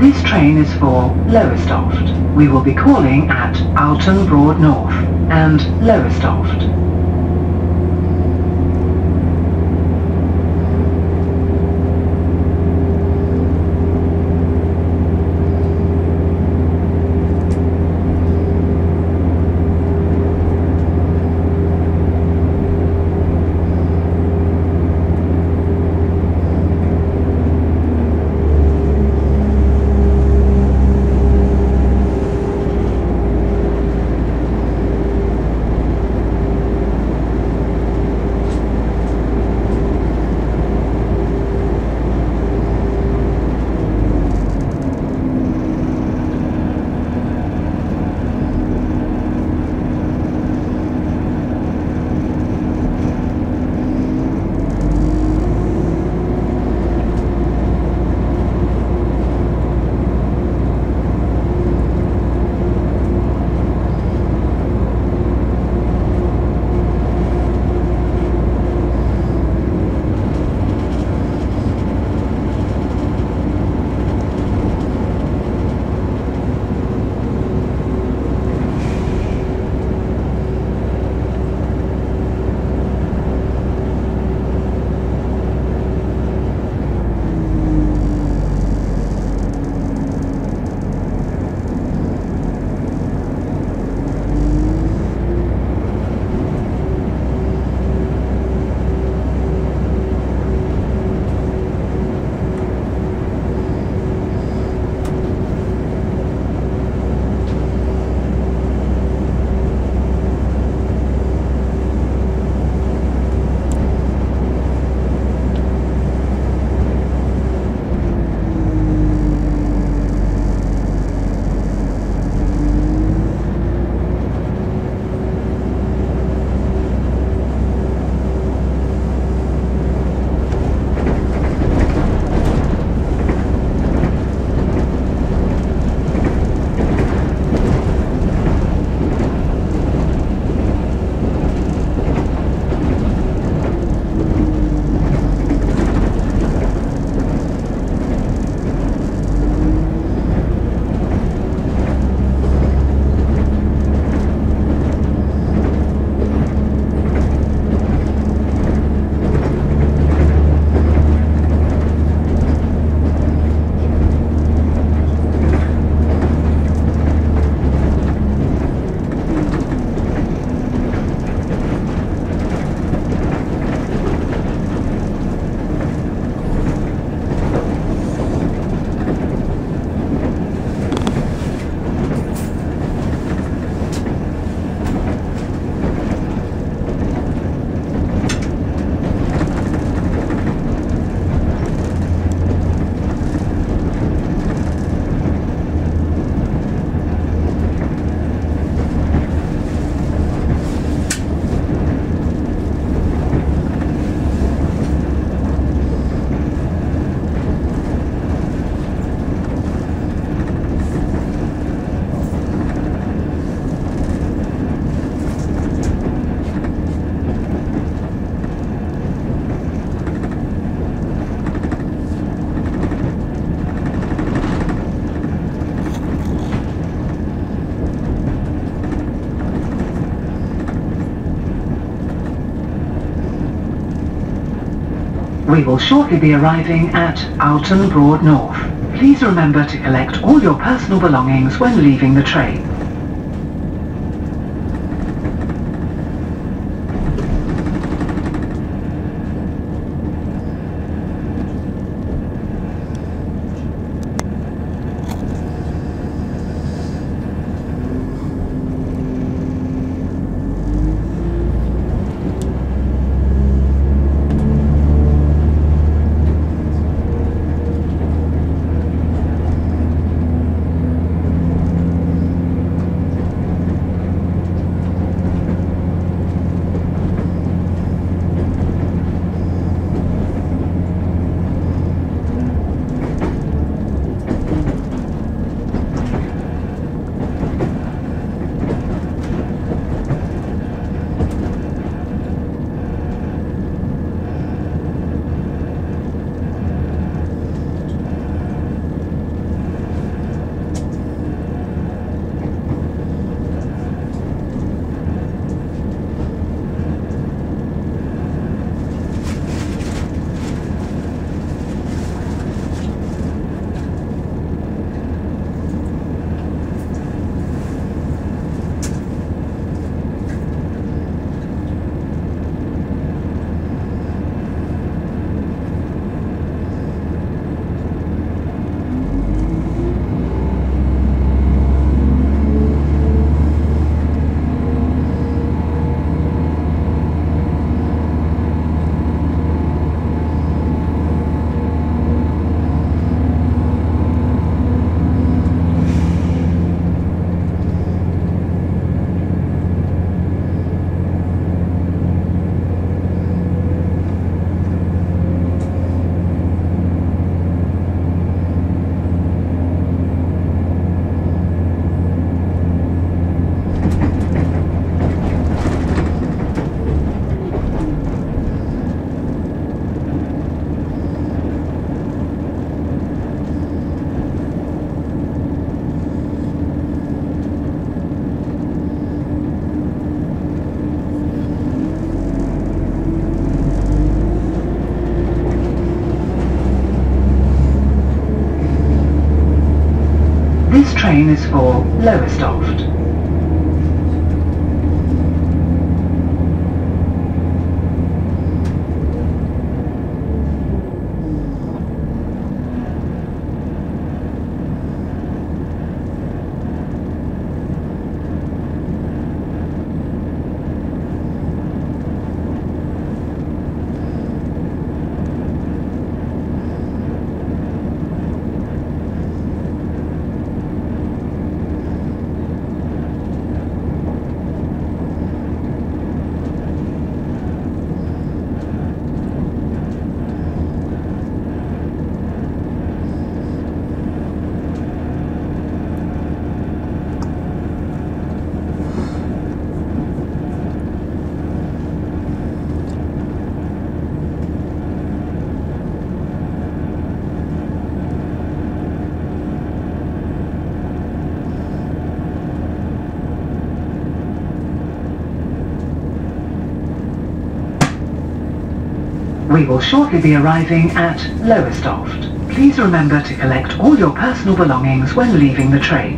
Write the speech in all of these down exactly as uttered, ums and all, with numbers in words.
This train is for Lowestoft. We will be calling at Oulton Broad North and Lowestoft. We will shortly be arriving at Oulton Broad North. Please remember to collect all your personal belongings when leaving the train. This train is for Lowestoft. We will shortly be arriving at Lowestoft. Please remember to collect all your personal belongings when leaving the train.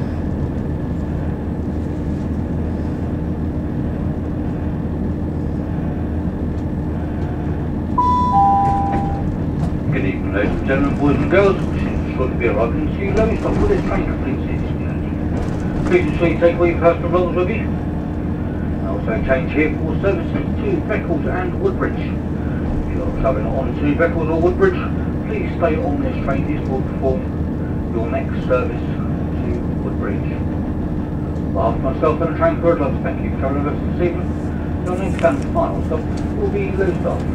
Good evening, ladies and gentlemen, boys and girls. We should shortly be arriving to Lowestoft with this train completes its journey. Please ensure you take all your personal belongings with you. Also change here for services to Beccles and Woodbridge. If you are travelling on to Beccles or Woodbridge, please stay on this train. This will perform your next service to Woodbridge. On behalf of myself and the train crew, I'd like to thank you for travelling with us this evening. Your next and final stop will be Lowestoft.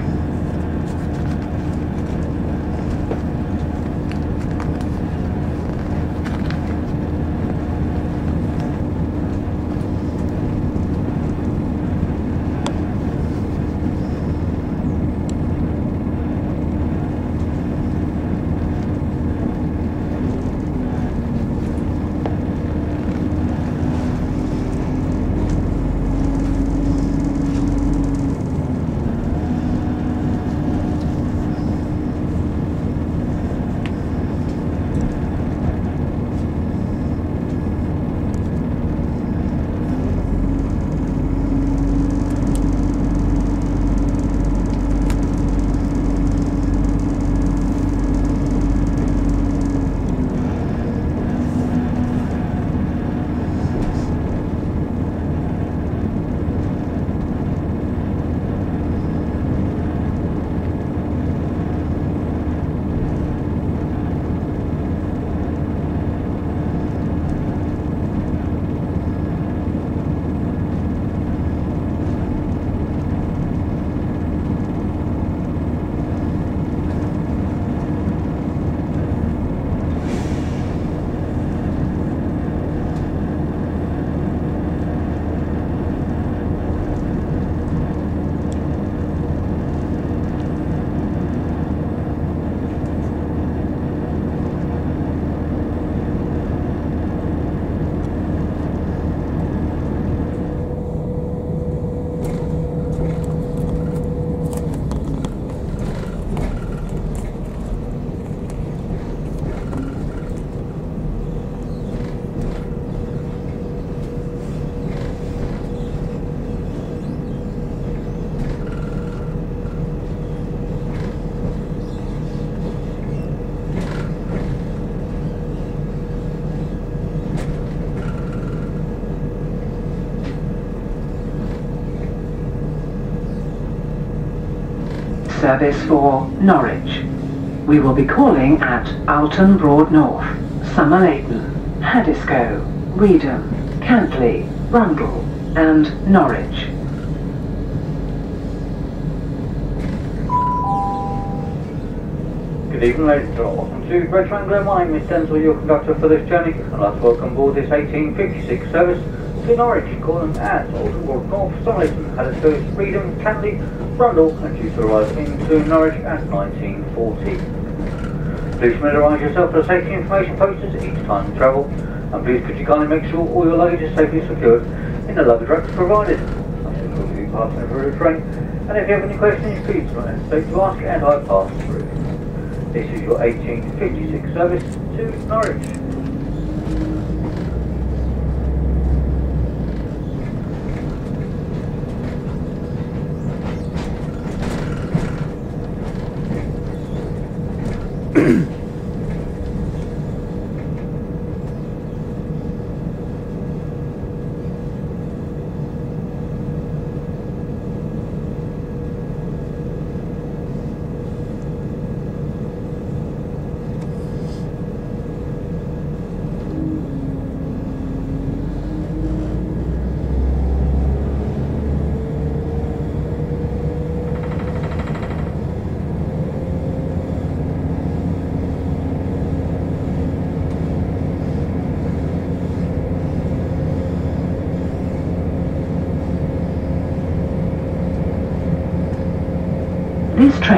Service for Norwich. We will be calling at Oulton Broad North, Somerleyton, Haddiscoe, Reedham, Cantley, Brundle and Norwich. Good evening, ladies and gentlemen. Welcome to Great Wrangler. My name is Denzel, your conductor for this journey. I'd like to welcome aboard this eighteen fifty-six service to Norwich, calling at Oulton Broad North, Somerleyton, Haddiscoe, Reedham, Cantley, Brundle, and due to arrive into Norwich at nineteen forty. Please familiarise yourself with the safety information posters each time you travel, and please could you kindly make sure all your luggage is safely secured in the luggage racks provided. I should will be passing over the train, and if you have any questions, please do not hesitate to ask, and I pass through. This is your eighteen fifty-six service to Norwich.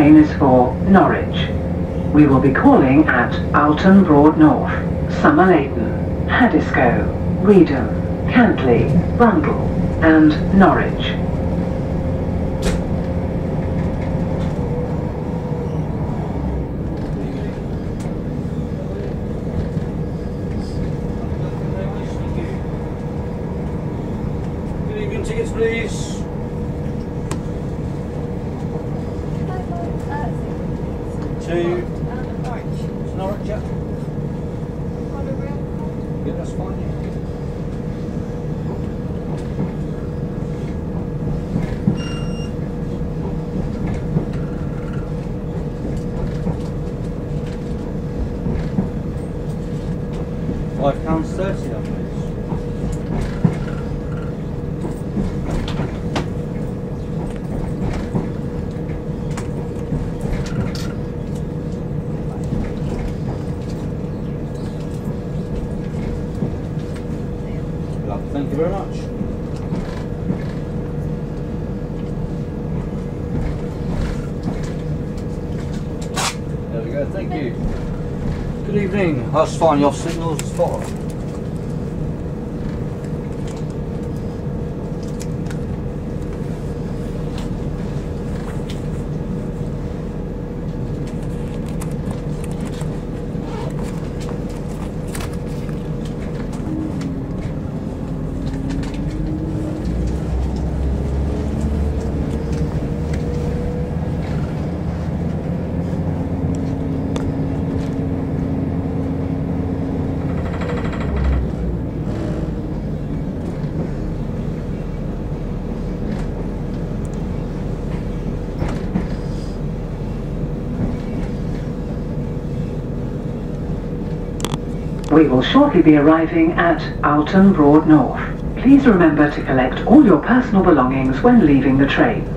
train is for Norwich. We will be calling at Oulton Broad North, Somerleyton, Haddiscoe, Reedham, Cantley, Brundle and Norwich. Tickets, please. To Norwich, yeah. Yeah, that's fine. Five pounds thirty, then, please. Thank you very much. There we go, thank you. Good evening. That's fine, your signal's spot on. We will shortly be arriving at Oulton Broad North. Please remember to collect all your personal belongings when leaving the train.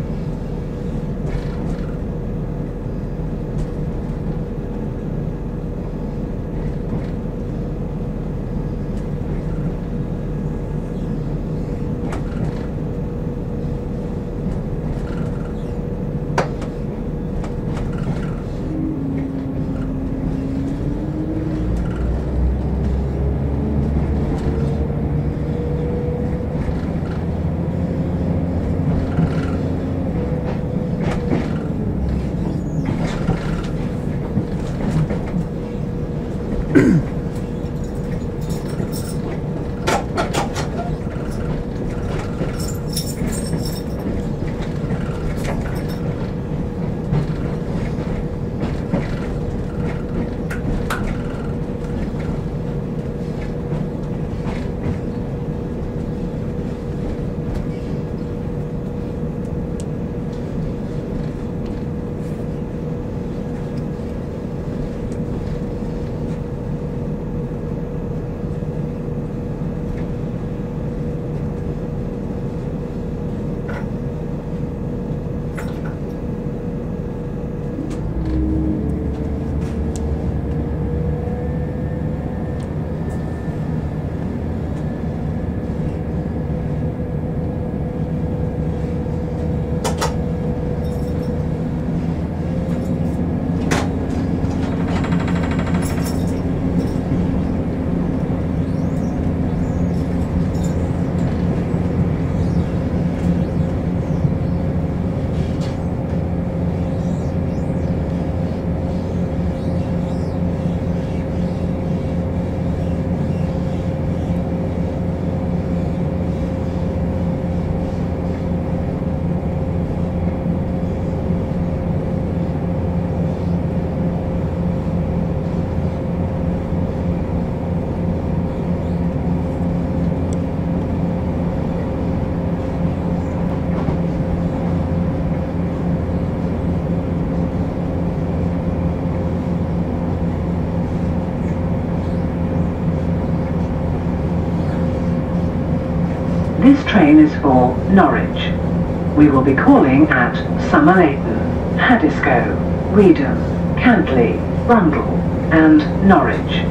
This train is for Norwich. We will be calling at Somerleyton, Haddiscoe, Reedham, Cantley, Brundle and Norwich.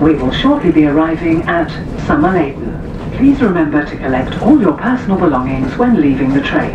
We will shortly be arriving at Somerleyton. Please remember to collect all your personal belongings when leaving the train.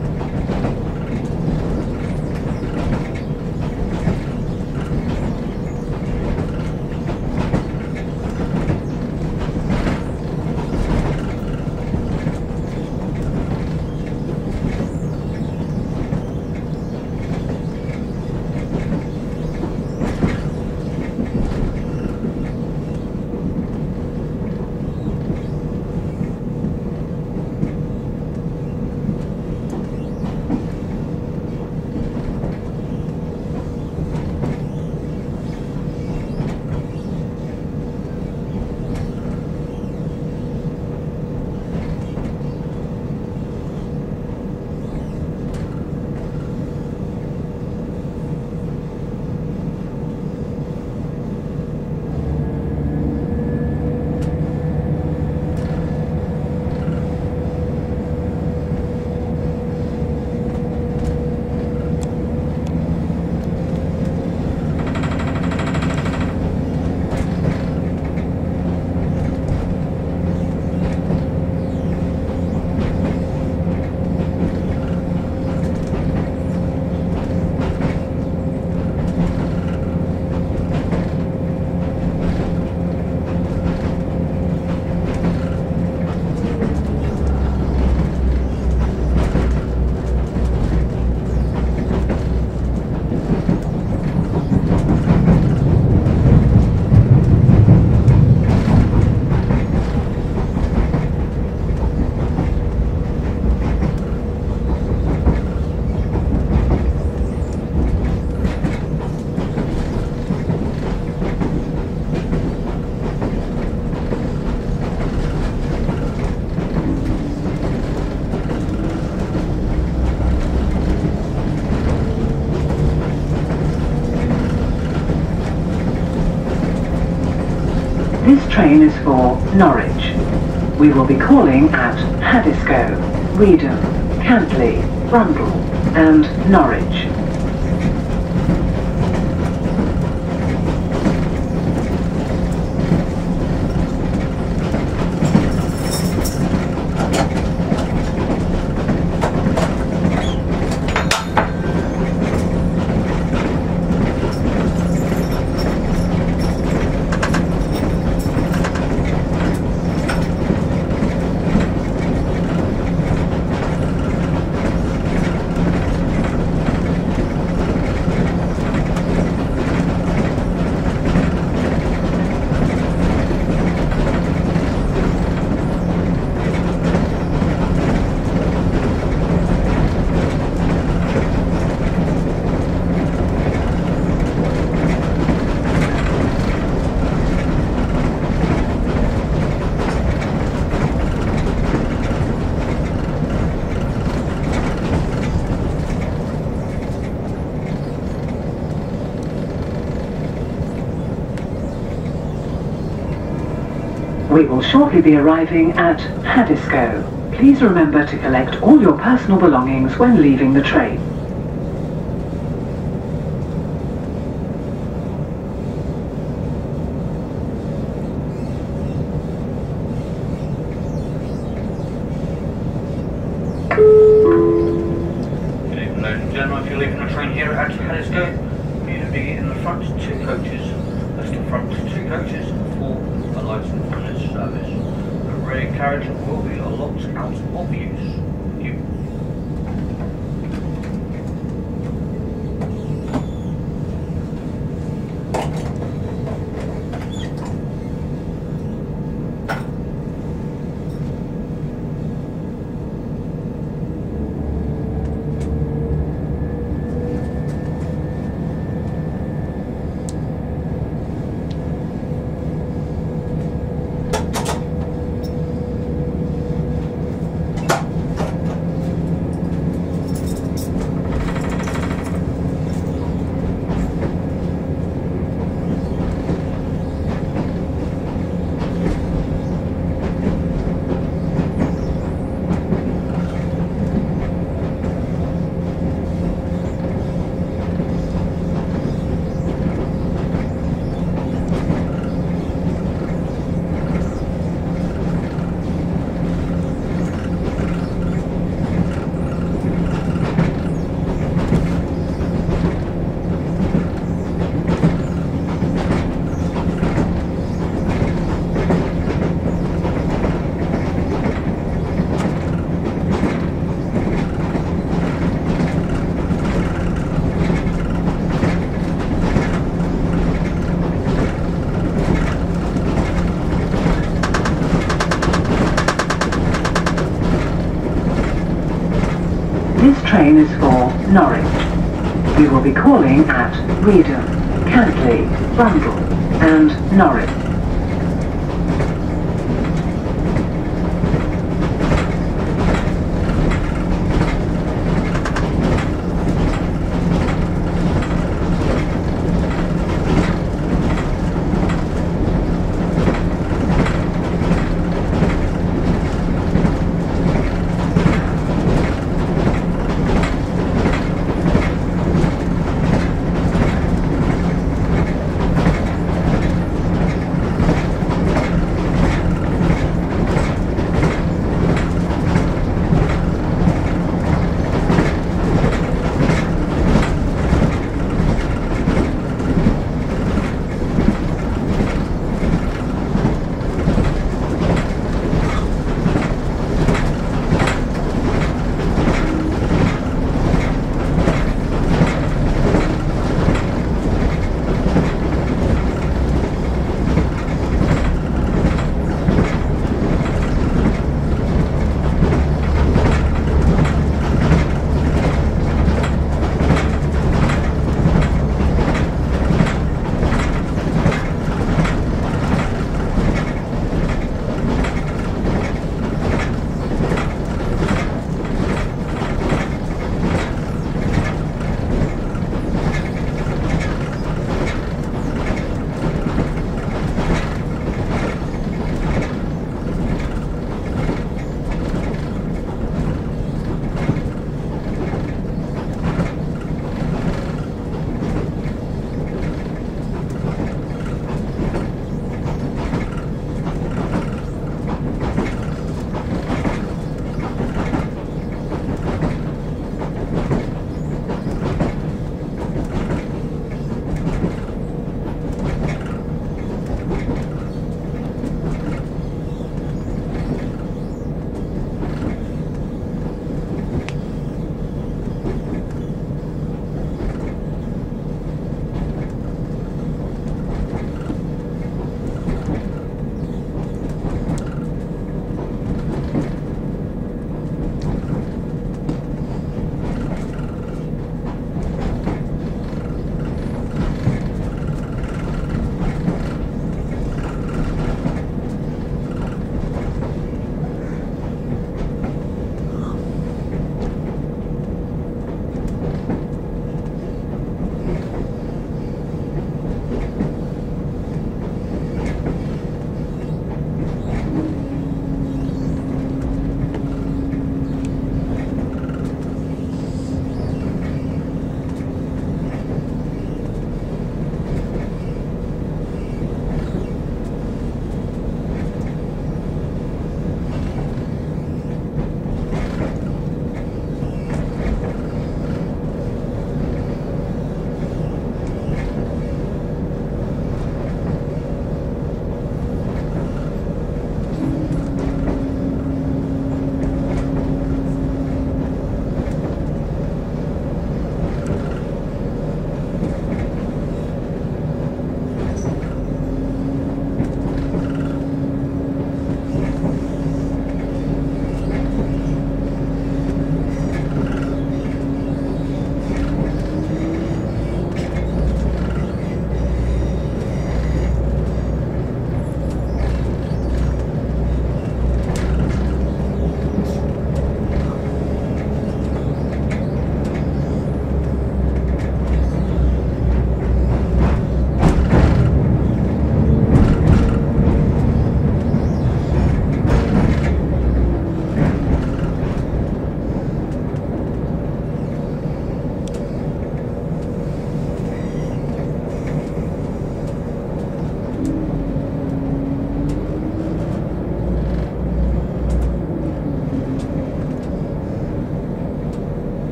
This train is for Norwich. We will be calling at Haddiscoe, Reedham, Cantley, Brundle and Norwich. We will shortly be arriving at Haddiscoe. Please remember to collect all your personal belongings when leaving the train. Good evening, ladies and gentlemen. If you're leaving the train here at Haddiscoe, you need to be in the front two coaches. That's the front two coaches for the Lighton Village service. The rear carriage will be locked out of use. Thank you. train is for Norwich. We will be calling at Reedham, Cantley, Brundle and Norwich.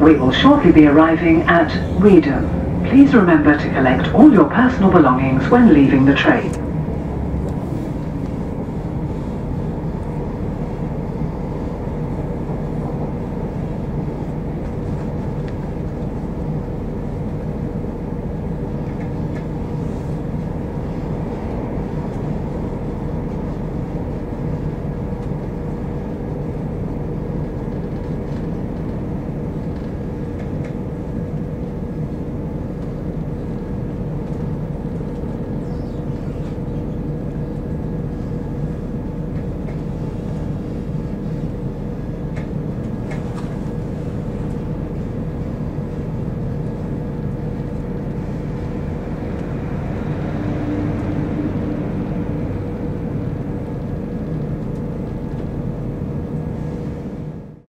We will shortly be arriving at Reedham. Please remember to collect all your personal belongings when leaving the train.